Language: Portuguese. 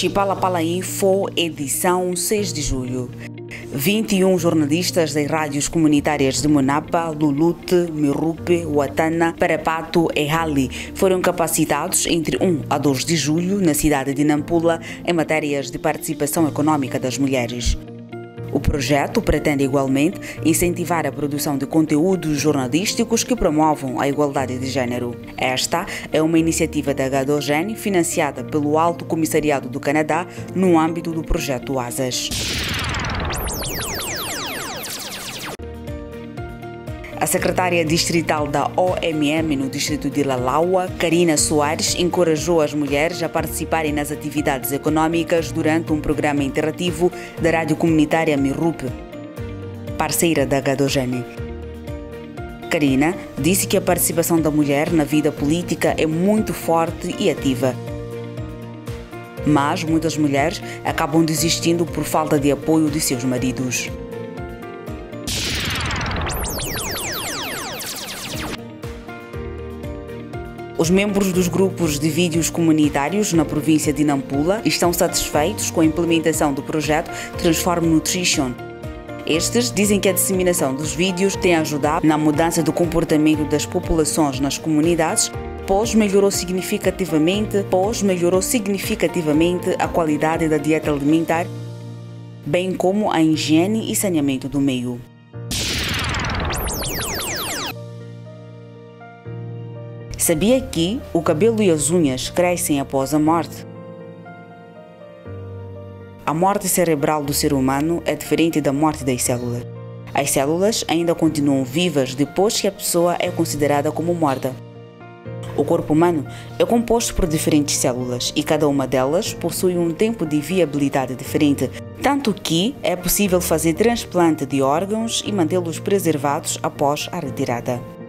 Chipala Pala Info, edição 6 de julho. 21 jornalistas das rádios comunitárias de Monapa, Lulute, Mirupe, Ouattana, Parapato e Hali foram capacitados entre 1 a 2 de julho na cidade de Nampula em matérias de participação econômica das mulheres. O projeto pretende igualmente incentivar a produção de conteúdos jornalísticos que promovam a igualdade de género. Esta é uma iniciativa da Gadogene financiada pelo Alto Comissariado do Canadá no âmbito do projeto ASAS. A secretária distrital da OMM no distrito de Lalaua, Karina Soares, encorajou as mulheres a participarem nas atividades econômicas durante um programa interativo da rádio comunitária Mirupe, parceira da Gadogene. Karina disse que a participação da mulher na vida política é muito forte e ativa. Mas muitas mulheres acabam desistindo por falta de apoio de seus maridos. Os membros dos grupos de vídeos comunitários na província de Nampula estão satisfeitos com a implementação do projeto Transform Nutrition. Estes dizem que a disseminação dos vídeos tem ajudado na mudança do comportamento das populações nas comunidades, pois melhorou significativamente a qualidade da dieta alimentar, bem como a higiene e saneamento do meio. Sabia que o cabelo e as unhas crescem após a morte? A morte cerebral do ser humano é diferente da morte das células. As células ainda continuam vivas depois que a pessoa é considerada como morta. O corpo humano é composto por diferentes células e cada uma delas possui um tempo de viabilidade diferente, tanto que é possível fazer transplante de órgãos e mantê-los preservados após a retirada.